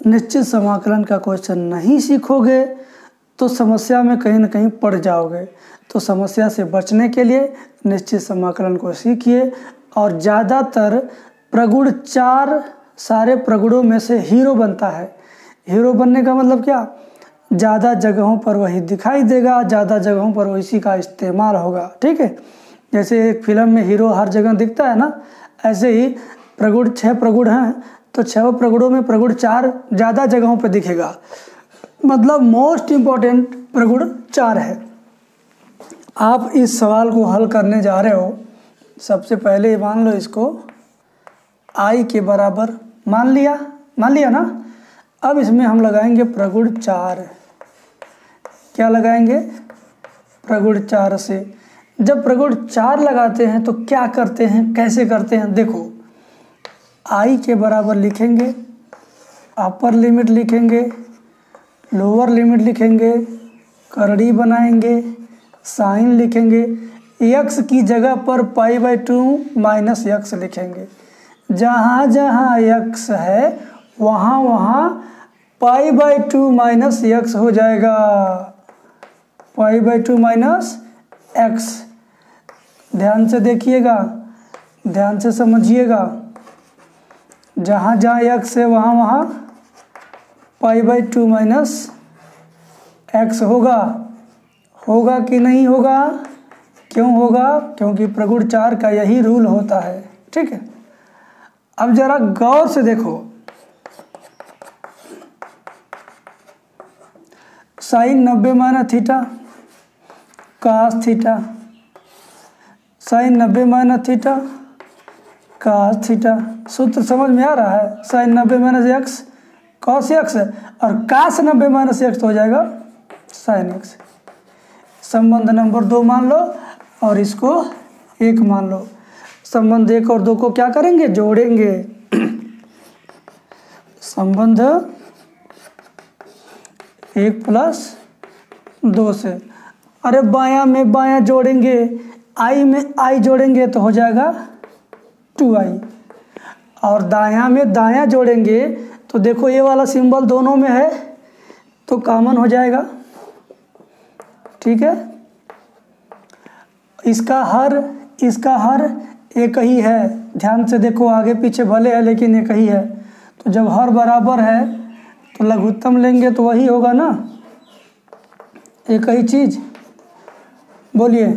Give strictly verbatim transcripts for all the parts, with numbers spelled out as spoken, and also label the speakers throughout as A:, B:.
A: निश्चित समाकलन का क्वेश्चन नहीं सीखोगे तो समस्या में कहीं ना कहीं पड़ जाओगे। तो समस्या से बचने के लिए निश्चित समाकलन को सीखिए और ज़्यादातर प्रगुण चार सारे प्रगुणों में से हीरो बनता है। हीरो बनने का मतलब क्या, ज़्यादा जगहों पर वही दिखाई देगा, ज़्यादा जगहों पर वही का इस्तेमाल होगा। ठीक है, जैसे एक फिल्म में हीरो हर जगह दिखता है ना, ऐसे ही प्रगुण छह प्रगुण हैं तो छह प्रगुणों में प्रगुण चार ज़्यादा जगहों पर दिखेगा, मतलब मोस्ट इम्पॉर्टेंट प्रगुण चार है। आप इस सवाल को हल करने जा रहे हो, सबसे पहले मान लो इसको आई के बराबर मान लिया मान लिया ना। अब इसमें हम लगाएंगे प्रगुण चार। क्या लगाएंगे, प्रगुण चार से। जब प्रगुण चार लगाते हैं तो क्या करते हैं, कैसे करते हैं, देखो आई के बराबर लिखेंगे, अपर लिमिट लिखेंगे, लोअर लिमिट लिखेंगे, करड़ी बनाएंगे, साइन लिखेंगे, यक्स की जगह पर pi by two minus x लिखेंगे। जहाँ जहाँ यक्स है वहाँ वहाँ pi by two minus x हो जाएगा, pi by two minus x. ध्यान से देखिएगा, ध्यान से समझिएगा, जहाँ जहाँ यक्स है वहाँ वहाँ pi by two minus x होगा। होगा कि नहीं होगा, क्यों होगा, क्योंकि प्रगुण चार का यही रूल होता है। ठीक है, अब जरा गौर से देखो, साइन नब्बे minus theta cos theta, sine नब्बे माइनस थीटा कास थीटा। सूत्र समझ में आ रहा है, साइन नब्बे माइनस एक्स कॉस एक्स और कास नब्बे माइनस एक्स हो जाएगा साइन एक्स। संबंध नंबर दो मान लो और इसको एक मान लो। संबंध एक और दो को क्या करेंगे, जोड़ेंगे। संबंध एक प्लस दो से, अरे बायां में बायां जोड़ेंगे, आई में आई जोड़ेंगे तो हो जाएगा टू आई, और दायां में दायां जोड़ेंगे तो देखो ये वाला सिंबल दोनों में है तो कॉमन हो जाएगा। ठीक है, इसका हर इसका हर एक ही है। ध्यान से देखो, आगे पीछे भले है लेकिन एक ही है। तो जब हर बराबर है तो लघुत्तम लेंगे तो वही होगा ना, एक ही चीज। बोलिए,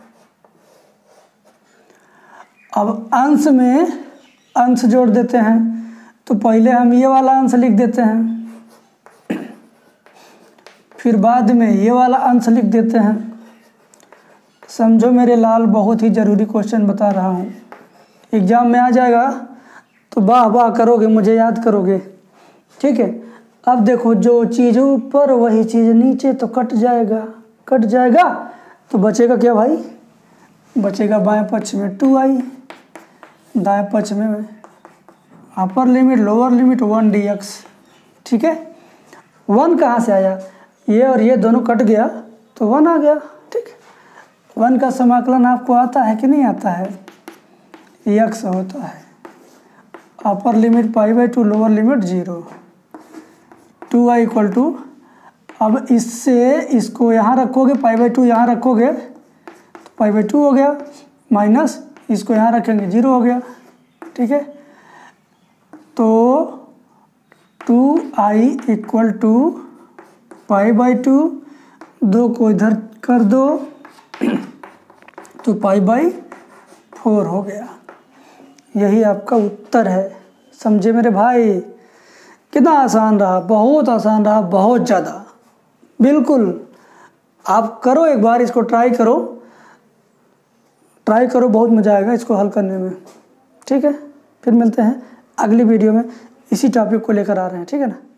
A: अब अंश में अंश जोड़ देते हैं तो पहले हम ये वाला अंश लिख देते हैं, फिर बाद में ये वाला अंश लिख देते हैं। समझो मेरे लाल, बहुत ही ज़रूरी क्वेश्चन बता रहा हूँ, एग्ज़ाम में आ जाएगा तो वाह वाह करोगे, मुझे याद करोगे। ठीक है, अब देखो, जो चीज़ ऊपर वही चीज़ नीचे तो कट जाएगा, कट जाएगा तो बचेगा क्या भाई, बचेगा बाएं पक्ष में टू आई, दाएं पक्ष में upper limit lower limit one d x. ठीक है, वन कहाँ से आया, ये और ये दोनों कट गया तो वन आ गया। ठीक है, वन का समाकलन आपको आता है कि नहीं आता है, एक्स होता है। Upper limit pi by two, lower limit zero, two I equal to, अब इससे इसको यहाँ रखोगे, पाई बाई टू यहाँ रखोगे तो पाई बाई टू हो गया, माइनस इसको यहाँ रखेंगे जीरो हो गया। ठीक है, तो two I equal to pi by two, दो को इधर कर दो तो पाई बाई फोर हो गया। यही आपका उत्तर है। समझे मेरे भाई, कितना आसान रहा, बहुत आसान रहा, बहुत ज़्यादा। बिल्कुल, आप करो एक बार, इसको ट्राई करो, ट्राई करो, बहुत मज़ा आएगा इसको हल करने में। ठीक है, फिर मिलते हैं अगली वीडियो में, इसी टॉपिक को लेकर आ रहे हैं। ठीक है ना।